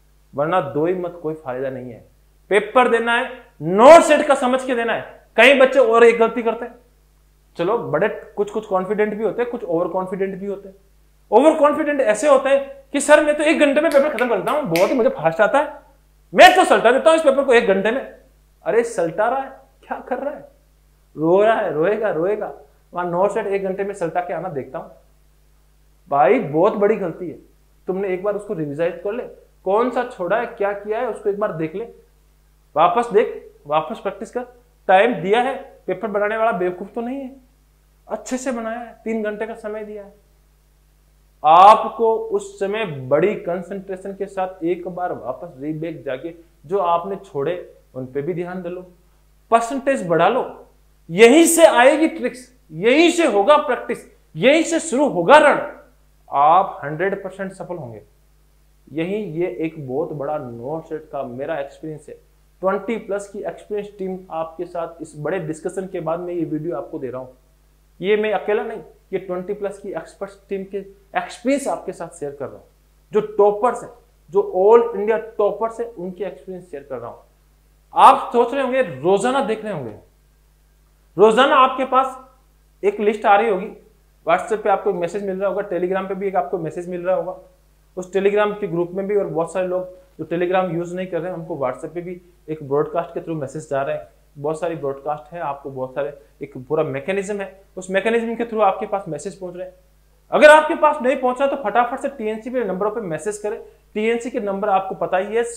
मत, कोई फायदा नहीं है। पेपर देना है, नोट सेट का समझ के देना है। कई बच्चे और एक गलती करते हैं, चलो बड़े कुछ कॉन्फिडेंट भी होते हैं, कुछ ओवर कॉन्फिडेंट भी होते हैं। ओवर कॉन्फिडेंट ऐसे होते हैं कि सर मैं तो 1 घंटे में पेपर खत्म कर देता हूं, बहुत ही मुझे फास्ट आता है, मैं तो सल्टा देता हूं इस पेपर को 1 घंटे में। अरे सल्टा रहा है, क्या कर रहा है, रो रहा है, रोएगा। वहां नोट सेट 1 घंटे में सल्टा के आना देखता हूं भाई, बहुत बड़ी गलती है। तुमने एक बार उसको रिविजाइज कर ले, कौन सा छोड़ा है, क्या किया है, उसको एक बार देख ले, वापस देख, वापस प्रैक्टिस कर। टाइम दिया है, पेपर बनाने वाला बेवकूफ तो नहीं है, अच्छे से बनाया है, 3 घंटे का समय दिया है। आपको उस समय बड़ी कंसंट्रेशन के साथ एक बार वापस रीबैक जाके जो आपने छोड़े उन पे भी ध्यान दे लो, परसेंटेज बढ़ा लो। यहीं से आएगी ट्रिक्स, यहीं से होगा प्रैक्टिस, यहीं से शुरू होगा रण। आप 100% सफल होंगे। यही ये एक बहुत बड़ा नोट सेट का मेरा एक्सपीरियंस है। 20+ की एक्सपीरियंस टीम आपके साथ इस बड़े डिस्कशन के बाद में ये वीडियो आपको दे रहा हूं। ये मैं अकेला नहीं, ये 20+ की एक्सपर्ट टीम के एक्सपीरियंस आपके साथ शेयर कर रहा हूं। जो टॉपर्स हैं, जो ऑल इंडिया टॉपर्स हैं, उनके एक्सपीरियंस शेयर कर रहा हूं। आप सोच रहे होंगे, रोजाना देख रहे होंगे, रोजाना आपके पास एक लिस्ट आ रही होगी, व्हाट्सएप पे आपको मैसेज मिल रहा होगा, टेलीग्राम पे भी एक आपको मैसेज मिल रहा होगा, उस टेलीग्राम के ग्रुप में भी। और बहुत सारे लोग जो टेलीग्राम यूज नहीं कर रहे हैं उनको व्हाट्सएप पे भी एक ब्रॉडकास्ट के थ्रू मैसेज जा रहे हैं। बहुत सारी ब्रॉडकास्ट है, आपको बहुत सारे एक पूरा मैकेनिज्म है, उस मैकेनिज्म के थ्रू आपके पास मैसेज पहुंच रहे हैं। अगर आपके पास नहीं पहुंचा तो फटाफट से टीएनसी के नंबरों पे मैसेज करें। टीएनसी के नंबर आपको पता ही है,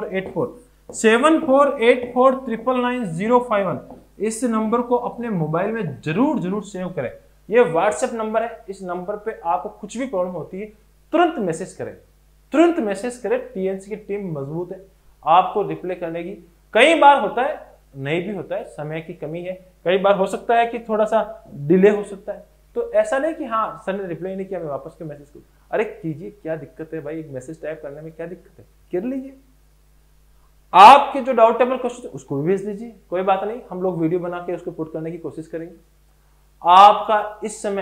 7484 इस नंबर को अपने मोबाइल में जरूर सेव करें। ये व्हाट्सएप नंबर है, इस नंबर पे आपको कुछ भी प्रॉब्लम होती है तुरंत मैसेज करें, टीएनसी की टीम मजबूत है, आपको रिप्लाई करने की। कई बार होता है, नहीं भी होता है, समय की कमी है, कई बार हो सकता है कि थोड़ा सा डिले हो सकता है, तो ऐसा नहीं कि हाँ सर ने रिप्लाई नहीं किया मैं वापस क्यों मैसेज करूं। अरे कीजिए, क्या दिक्कत है भाई, एक मैसेज टाइप करने में क्या दिक्कत है, कर लीजिए। आपके जो डाउटेबल क्वेश्चन उसको भी भेज दीजिए, कोई बात नहीं, हम लोग वीडियो बना के उसको पुट करने की कोशिश करेंगे। आपका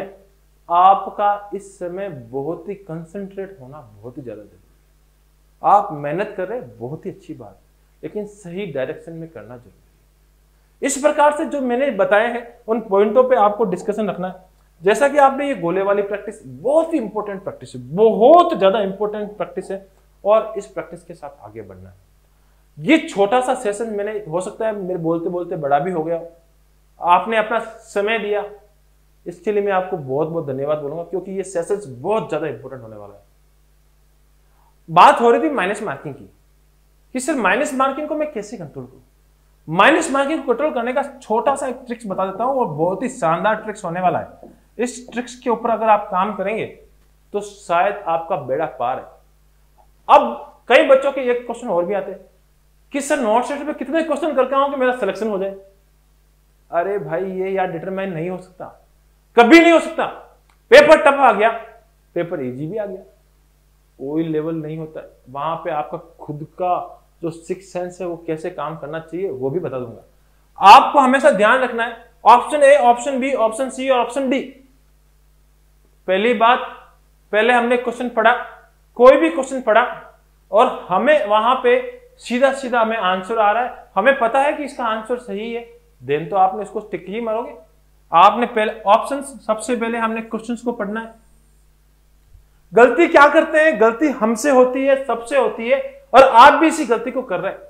इस समय बहुत ही कंसंट्रेट होना बहुत ही ज्यादा जरूरी है। आप मेहनत कर रहे हैं, बहुत ही अच्छी बात, लेकिन सही डायरेक्शन में करना जरूरी है। इस प्रकार से जो मैंने बताए हैं उन पॉइंटों पे आपको डिस्कशन रखना है। जैसा कि आपने ये गोले वाली प्रैक्टिस बहुत ही इंपॉर्टेंट प्रैक्टिस है, बहुत ज्यादा इंपॉर्टेंट प्रैक्टिस है, और इस प्रैक्टिस के साथ आगे बढ़ना है। ये छोटा सा सेशन मैंने, हो सकता है मेरे बोलते बोलते बड़ा भी हो गया, आपने अपना समय दिया, इसके लिए मैं आपको बहुत बहुत धन्यवाद बोलूंगा, क्योंकि ये सेशंस बहुत ज्यादा इंपॉर्टेंट होने वाला है। बात हो रही थी माइनस मार्किंग की, कि सर माइनस मार्किंग को मैं कैसे कंट्रोल करूं। माइनस मार्किंग को कंट्रोल करने का छोटा सा एक ट्रिक्स बता देता हूं, और बहुत ही शानदार ट्रिक्स होने वाला है। इस ट्रिक्स के ऊपर अगर आप काम करेंगे तो शायद आपका बेड़ा पार है। अब कई बच्चों के एक क्वेश्चन और भी आते हैं कि सर नोट सेट पे कितने क्वेश्चन करके आऊं कि मेरा सिलेक्शन हो जाए। अरे भाई ये यार डिटरमाइन नहीं हो सकता, कभी नहीं हो सकता। पेपर टफ आ गया, पेपर इजी भी आ गया, कोई लेवल नहीं होता है। वहां पे आपका खुद का जो सिक्स सेंस है वो कैसे काम करना चाहिए वो भी बता दूंगा। आपको हमेशा ध्यान रखना है option A, option B, option C और ऑप्शन डी। पहली बात, पहले हमने क्वेश्चन पढ़ा, कोई भी क्वेश्चन पढ़ा और हमें वहां पे सीधा सीधा हमें आंसर आ रहा है, हमें पता है कि इसका आंसर सही है, देन तो आपने इसको टिक ही मारोगे। आपने पहले ऑप्शन, सबसे पहले हमने क्वेश्चंस को पढ़ना है। गलती क्या करते हैं, गलती हमसे होती है, सबसे होती है, और आप भी इसी गलती को कर रहे हैं।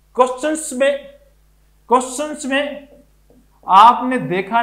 क्वेश्चंस में आपने देखा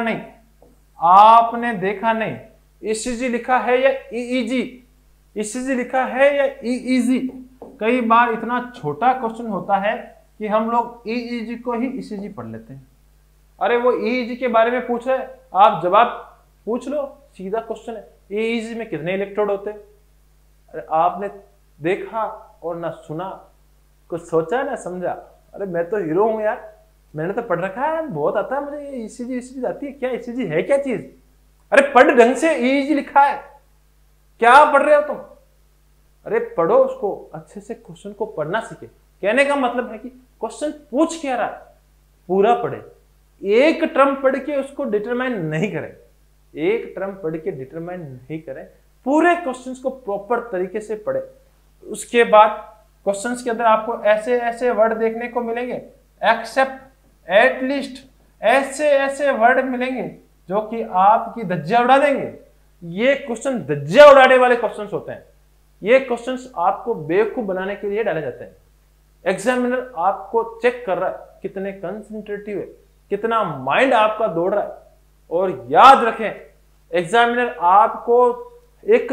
नहीं ईसीजी लिखा है या ईईजी, ईसीजी लिखा है या ईईजी। कई बार इतना छोटा क्वेश्चन होता है कि हम लोग ईईजी को ही ईसीजी पढ़ लेते हैं। अरे वो ईईजी के बारे में पूछ रहे हैं, आप जवाब पूछ लो, सीधा क्वेश्चन है, ईईजी में कितने इलेक्ट्रोड होते हैं। अरे आपने देखा और ना सुना, कुछ सोचा ना समझा। अरे मैं तो हीरो हूं यार, मैंने तो पढ़ रखा है, बहुत आता है मुझे, ये ईसीजी आती है क्या, ईसीजी है क्या चीज। अरे पढ़ ढंग से, ईईजी लिखा है, क्या पढ़ रहे हो तुम। अरे पढ़ो उसको अच्छे से, क्वेश्चन को पढ़ना सीखे। कहने का मतलब है कि क्वेश्चन पूछ क्या रहा है पूरा पढ़े, एक टर्म पढ़ के उसको डिटरमाइन नहीं करें, एक टर्म पढ़ के डिटरमाइन नहीं करें, पूरे क्वेश्चंस को प्रॉपर तरीके से पढ़े। उसके बाद क्वेश्चंस के अंदर आपको ऐसे ऐसे वर्ड देखने को मिलेंगे, एक्सेप्ट, एटलीस्ट, ऐसे ऐसे वर्ड मिलेंगे जो कि आपकी धज्जियां उड़ा देंगे। ये क्वेश्चन धज्जियां उड़ाने वाले क्वेश्चंस होते हैं। ये क्वेश्चंस आपको बेवकूफ बनाने के लिए डाले जाते हैं। एग्जामिनर आपको चेक कर रहा है कितने कंसंट्रेटिव है, कितना माइंड आपका दौड़ रहा है। और याद रखें, एग्जामिनर आपको एक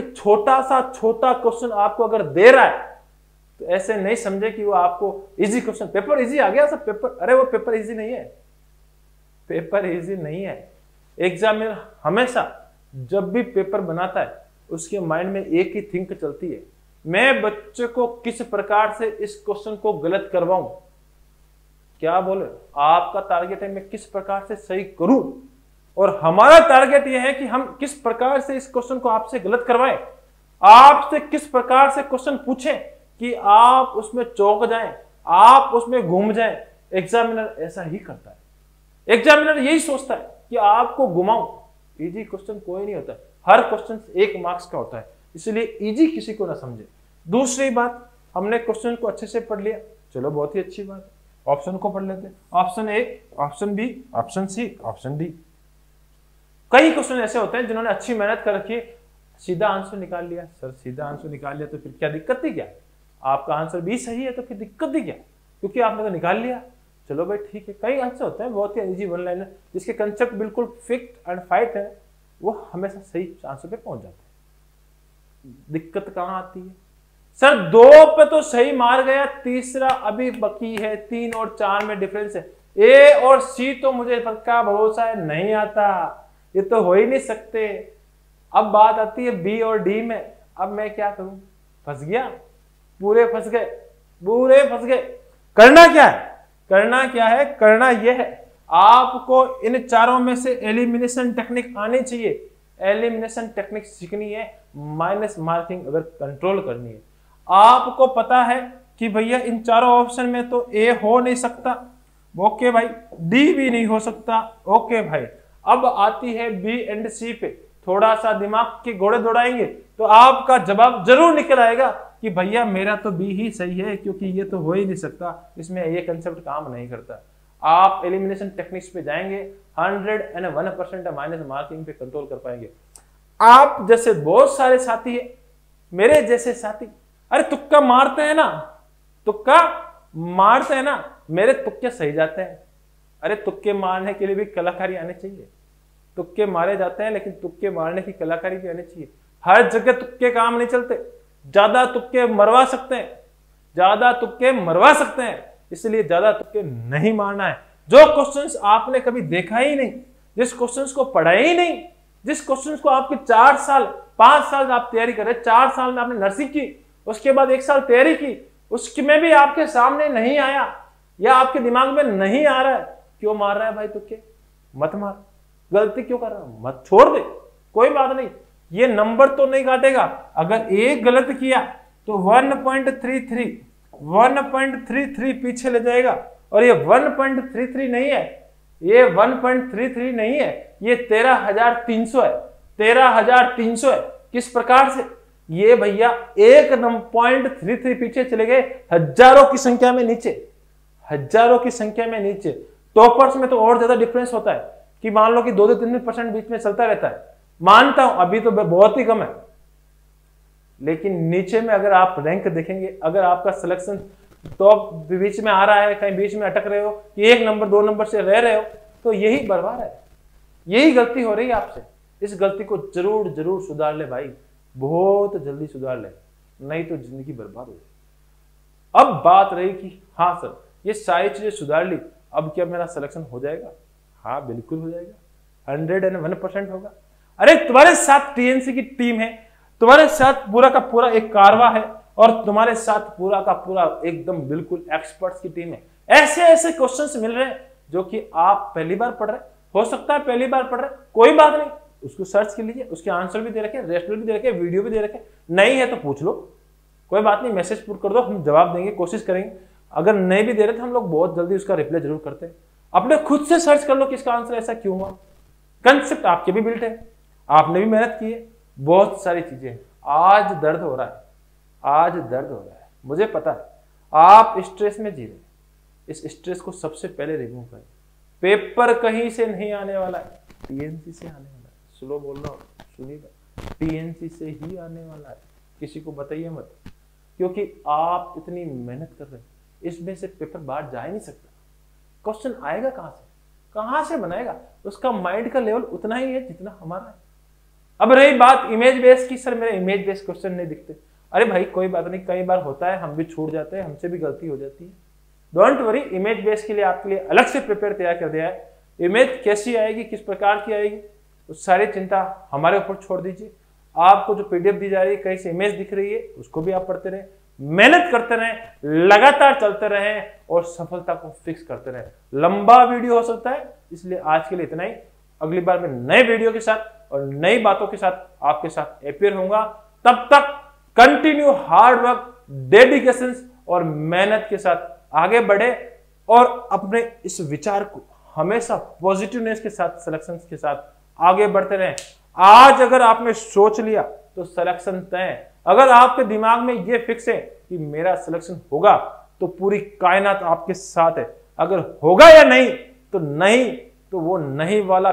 छोटा क्वेश्चन आपको अगर दे रहा है तो ऐसे नहीं समझे कि वो आपको इजी क्वेश्चन, पेपर इजी आ गया सब पेपर, अरे वो पेपर इजी नहीं है, पेपर इजी नहीं है। एग्जामिनर हमेशा जब भी पेपर बनाता है उसके माइंड में एक ही थिंक चलती है, मैं बच्चे को किस प्रकार से इस क्वेश्चन को गलत करवाऊं। क्या बोले, आपका टारगेट है मैं किस प्रकार से सही करूं, और हमारा टारगेट यह है कि हम किस प्रकार से इस क्वेश्चन को आपसे गलत करवाएं, आपसे किस प्रकार से क्वेश्चन पूछें कि आप उसमें चौंक जाएं, आप उसमें घूम जाएं। एग्जामिनर ऐसा ही करता है, एग्जामिनर यही सोचता है कि आपको घुमाऊं। इजी क्वेश्चन कोई नहीं होता, हर क्वेश्चन 1 मार्क्स का होता है, इसलिए इजी किसी को ना समझे। दूसरी बात, हमने क्वेश्चन को अच्छे से पढ़ लिया, चलो बहुत ही अच्छी बात, ऑप्शन को पढ़ लेते हैं। Option A, option B, option C, option D. कई क्वेश्चन ऐसे होते हैं जिन्होंने अच्छी मेहनत कर रखी है, सीधा आंसर निकाल लिया। सर सीधा आंसर निकाल लिया तो फिर क्या दिक्कत थी क्या, आपका आंसर भी सही है तो फिर दिक्कत थी क्या, क्योंकि आपने तो निकाल लिया। चलो भाई ठीक है, कई आंसर होते हैं बहुत ही इजी वन लाइनर जिसके कंसेप्ट बिल्कुल फिक्स एंड फाइट है, वो हमेशा सही आंसर पे पहुंच जाते हैं। दिक्कत कहां आती है, सर 2 पे तो सही मार गया, तीसरा अभी बाकी है, 3 और 4 में डिफरेंस है, ए और सी तो मुझे पक्का भरोसा है नहीं आता, ये तो हो ही नहीं सकते। अब बात आती है बी और डी में, अब मैं क्या करूं, फंस गया, पूरे फंस गए, पूरे फंस गए। करना क्या है, करना क्या है, करना यह है आपको इन चारों में से एलिमिनेशन टेक्निक आनी चाहिए। एलिमिनेशन टेक्निक सीखनी है, माइनस मार्किंग अगर कंट्रोल करनी है। आपको पता है कि भैया इन चारों ऑप्शन में तो ए हो नहीं सकता, ओके भाई, डी भी नहीं हो सकता, ओके भाई। अब आती है बी एंड सी पे, थोड़ा सा दिमाग के घोड़े दौड़ाएंगे तो आपका जवाब जरूर निकल आएगा कि भैया मेरा तो बी ही सही है, क्योंकि ये तो हो ही नहीं सकता, इसमें ये कंसेप्ट काम नहीं करता। आप एलिमिनेशन टेक्निक्स पे जाएंगे, 101% माइनस मार्किंग पे कंट्रोल कर पाएंगे। आप जैसे बहुत सारे साथी है, मेरे जैसे साथी, अरे तुक्का मारते हैं ना, तुक्का मारते हैं ना, मेरे तुक्के सही जाते हैं। अरे तुक्के मारने के लिए भी कलाकारी आनी चाहिए, तुक्के मारे जाते हैं लेकिन तुक्के मारने की कलाकारी भी आनी चाहिए। हर जगह तुक्के काम नहीं चलते, ज्यादा तुक्के मरवा सकते हैं, ज्यादा तुक्के मरवा सकते हैं, इसलिए ज्यादा तुक्के नहीं मारना है। जो क्वेश्चंस आपने कभी देखा ही नहीं, जिस क्वेश्चंस को पढ़ा ही नहीं, जिस क्वेश्चंस को आपके 4 साल 5 साल आप तैयारी कर रहे, 4 साल में आपने नर्सिंग की, उसके बाद 1 साल तैयारी की, उसमें भी आपके सामने नहीं आया या आपके दिमाग में नहीं आ रहा है, क्यों मार रहा है भाई तुक्के, मत मार, गलती क्यों कर रहा है, मत छोड़ दे, कोई बात नहीं, ये नंबर तो नहीं काटेगा। अगर एक गलत किया तो 1.33 पीछे ले जाएगा, और ये 1.33 नहीं है, ये 1.33 नहीं है, ये 13,300 है, 13,300 है। किस प्रकार से? ये भैया 1.33 पीछे चले गए, हजारों की संख्या में नीचे, हजारों की संख्या में नीचे। टॉपर्स में तो और ज्यादा डिफरेंस होता है कि मान लो कि 2-3% बीच में चलता रहता है, मानता हूं अभी तो बहुत ही कम है, लेकिन नीचे में अगर आप रैंक देखेंगे, अगर आपका सिलेक्शन टॉप बीच में आ रहा है, कहीं बीच में अटक रहे हो, कि 1 नंबर 2 नंबर से रह रहे हो, तो यही बर्बाद है, यही गलती हो रही है आपसे। इस गलती को जरूर जरूर सुधार ले भाई, बहुत जल्दी सुधार ले, नहीं तो जिंदगी बर्बाद हो जाए। अब बात रही कि हाँ सर ये सारी चीजें सुधार ली, अब क्या मेरा सिलेक्शन हो जाएगा? हाँ बिल्कुल हो जाएगा, 101% होगा। अरे तुम्हारे साथ टीएनसी की टीम है, तुम्हारे साथ पूरा का पूरा एक कारवा है, और तुम्हारे साथ पूरा का पूरा एकदम बिल्कुल एक्सपर्ट्स की टीम है। ऐसे ऐसे क्वेश्चंस मिल रहे हैं जो कि आप पहली बार पढ़ रहे, हो सकता है पहली बार पढ़ रहे, कोई बात नहीं, उसको सर्च कर लीजिए, उसके आंसर भी दे रखे, रेस्टोरेंट भी दे रखे, वीडियो भी दे रखे, नहीं है तो पूछ लो, कोई बात नहीं, मैसेज पुट कर दो, हम जवाब देंगे, कोशिश करेंगे। अगर नहीं भी दे रहे तो हम लोग बहुत जल्दी उसका रिप्लाई जरूर करते हैं। अपने खुद से सर्च कर लो कि इसका आंसर ऐसा क्यों हुआ। कंसेप्ट आपके भी बिल्ट है, आपने भी मेहनत की है, बहुत सारी चीजें। आज दर्द हो रहा है, आज दर्द हो रहा है, मुझे पता है, आप स्ट्रेस में जी रहे, इस स्ट्रेस को सबसे पहले रिमूव करें। पेपर कहीं से नहीं आने वाला है, टीएनसी से आने वाला है। स्लो बोल रहा हूं, सुनिएगा, टीएनसी से ही आने वाला है, किसी को बताइए मत, क्योंकि आप इतनी मेहनत कर रहे हैं, इसमें से पेपर बाहर जा ही नहीं सकता। क्वेश्चन आएगा कहां से बनाएगा? उसका माइंड का लेवल उतना ही है जितना हमारा है। अब रही बात इमेज बेस की, सर मेरे इमेज बेस क्वेश्चन नहीं दिखते, अरे भाई कोई बात नहीं, कई बार होता है, हम भी छूट जाते हैं, हमसे भी गलती हो जाती है। डोंट वरी, इमेज बेस के लिए आपके लिए अलग से प्रिपेयर तैयार कर दिया है। इमेज कैसी आएगी, किस प्रकार की आएगी, उस सारी चिंता हमारे ऊपर छोड़ दीजिए। आपको जो पीडीएफ दी जा रही है, कहीं से इमेज दिख रही है, उसको भी आप पढ़ते रहें, मेहनत करते रहें, लगातार चलते रहें, और सफलता को फिक्स करते रहें। लंबा वीडियो हो सकता है, इसलिए आज के लिए इतना ही। अगली बार मैं नए वीडियो के साथ और नई बातों के साथ आपके साथ अपीयर होऊंगा। तब तक कंटिन्यू हार्ड वर्क, डेडिकेशन और मेहनत के साथ आगे बढ़े, और अपने इस विचार को हमेशा पॉजिटिवनेस के साथ, सिलेक्शन के साथ आगे बढ़ते रहें। आज अगर आपने सोच लिया तो सिलेक्शन तय है। अगर आपके दिमाग में ये फिक्स है कि मेरा सिलेक्शन होगा, तो पूरी कायनात आपके साथ है। अगर होगा या नहीं, तो नहीं, तो वो नहीं वाला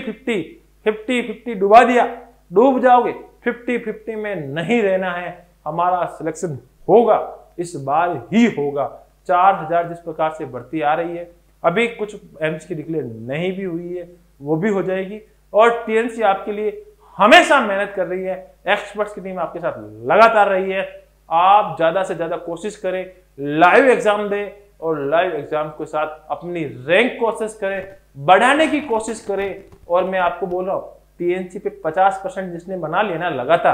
50-50 डुबा दिया, डूब जाओगे। 50-50 में नहीं रहना है, हमारा सिलेक्शन होगा, इस बार ही होगा। 4000 जिस प्रकार से भर्ती आ रही है, अभी कुछ एम्स की डिक्लेयर नहीं भी हुई है, वो भी हो जाएगी। और टीएनसी आपके लिए हमेशा मेहनत कर रही है, एक्सपर्ट्स की टीम आपके साथ लगातार रही है। आप ज्यादा से ज्यादा कोशिश करें, लाइव एग्जाम दें, और लाइव एग्जाम के साथ अपनी रैंक कोशिश करें, बढ़ाने की कोशिश करें। और मैं आपको बोल रहा हूं, टीएनसी पे 50% जिसने बना लिया ना,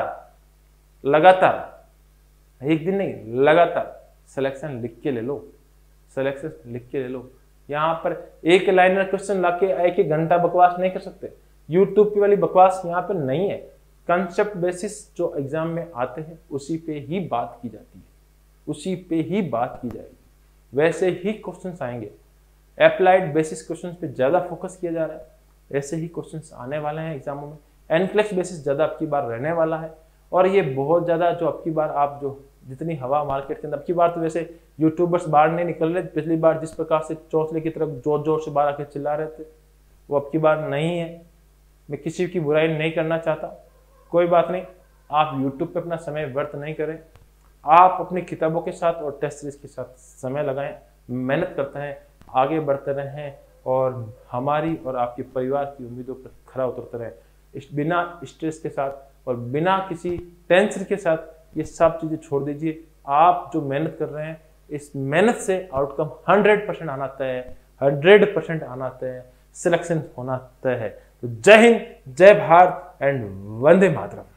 लगातार, एक दिन नहीं, लगातार सिलेक्शन लिख के ले लो, सिलेक्शन लिख के ले लो। यहाँ पर एक लाइनर क्वेश्चन लाके एक घंटा बकवास नहीं कर सकते। यूट्यूब की वाली बकवास यहाँ पर नहीं है। कंसेप्ट बेसिस जो एग्जाम में आते हैं, उसी पे ही बात की जाती है, उसी पे ही बात की जाएगी, वैसे ही क्वेश्चंस आएंगे। अप्लाइड बेसिस क्वेश्चंस पे ज्यादा फोकस किया जा रहा है, ऐसे ही क्वेश्चंस आने वाले हैं एग्जामों में। एनक्लेक्स बेसिस ज्यादा अब की बार रहने वाला है, और ये बहुत ज्यादा जो अब की बार आप जो जितनी हवा मार्केट के अंदर, अब की बार तो वैसे यूट्यूबर्स बाहर नहीं निकल रहे। पिछली बार जिस प्रकार से चौंसले की तरफ जोर जोर से बाहर आके चिल्ला रहे थे, वो अब की बार नहीं है। मैं किसी की बुराई नहीं करना चाहता, कोई बात नहीं, आप यूट्यूब पे अपना समय व्यर्थ नहीं करें। आप अपनी किताबों के साथ और टेस्ट सीरीज के साथ समय लगाएं, मेहनत करते हैं, आगे बढ़ते रहें, और हमारी और आपके परिवार की उम्मीदों पर खरा उतरते रहें। बिना स्ट्रेस के साथ और बिना किसी टेंशन के साथ ये सब चीज़ें छोड़ दीजिए। आप जो मेहनत कर रहे हैं, इस मेहनत से आउटकम 100% आना तय है, 100% आना तय है, सिलेक्शन होना तय है। तो जय हिंद, जय भारत एंड वंदे मातरम।